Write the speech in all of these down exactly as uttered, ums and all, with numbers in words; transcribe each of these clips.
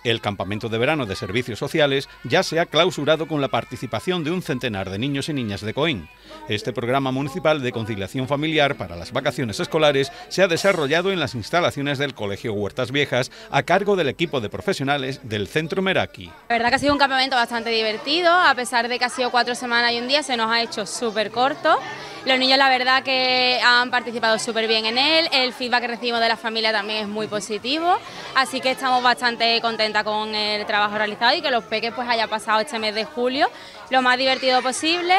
El campamento de verano de servicios sociales ya se ha clausurado con la participación de un centenar de niños y niñas de Coín. Este programa municipal de conciliación familiar para las vacaciones escolares se ha desarrollado en las instalaciones del Colegio Huertas Viejas a cargo del equipo de profesionales del Centro Meraki. La verdad que ha sido un campamento bastante divertido, a pesar de que ha sido cuatro semanas y un día, se nos ha hecho súper corto. Los niños la verdad que han participado súper bien en él, el feedback que recibimos de la familia también es muy positivo, así que estamos bastante contentas con el trabajo realizado y que los peques pues haya pasado este mes de julio lo más divertido posible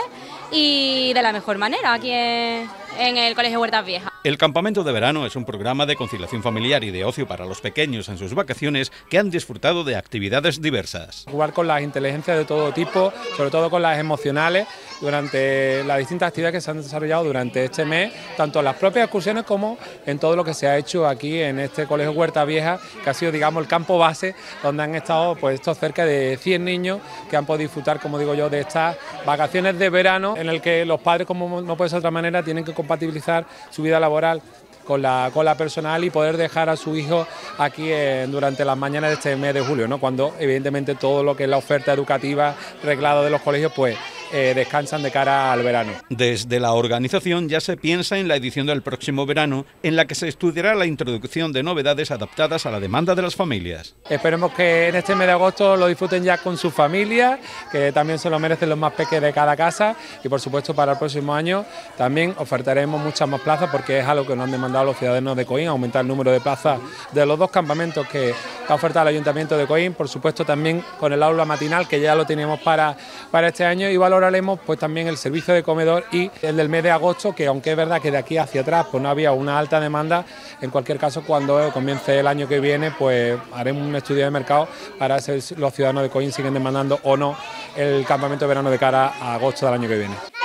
y de la mejor manera aquí en, en el Colegio Huertas Viejas. El campamento de verano es un programa de conciliación familiar y de ocio para los pequeños en sus vacaciones que han disfrutado de actividades diversas. Jugar con las inteligencias de todo tipo, sobre todo con las emocionales, durante las distintas actividades que se han desarrollado durante este mes, tanto en las propias excursiones como en todo lo que se ha hecho aquí en este Colegio Huertas Viejas, que ha sido, digamos, el campo base, donde han estado pues estos cerca de cien niños que han podido disfrutar, como digo yo, de estas vacaciones de verano, en el que los padres, como no puede ser de otra manera, tienen que compatibilizar su vida laboral con la, con la personal y poder dejar a su hijo aquí eh, durante las mañanas de este mes de julio, ¿no? Cuando evidentemente todo lo que es la oferta educativa reglada de los colegios pues eh, descansan de cara al verano. Desde la organización ya se piensa en la edición del próximo verano, en la que se estudiará la introducción de novedades adaptadas a la demanda de las familias. Esperemos que en este mes de agosto lo disfruten ya con su familia, que también se lo merecen los más pequeños de cada casa, y por supuesto para el próximo año también ofertaremos muchas más plazas porque es algo que nos han demandado los ciudadanos de Coín, aumentar el número de plazas de los dos campamentos que ha ofertado el Ayuntamiento de Coín, por supuesto también con el aula matinal que ya lo teníamos para, para este año, y valoraremos pues también el servicio de comedor y el del mes de agosto, que aunque es verdad que de aquí hacia atrás pues no había una alta demanda, en cualquier caso cuando comience el año que viene pues haremos un estudio de mercado para ver si los ciudadanos de Coín siguen demandando o no el campamento de verano de cara a agosto del año que viene.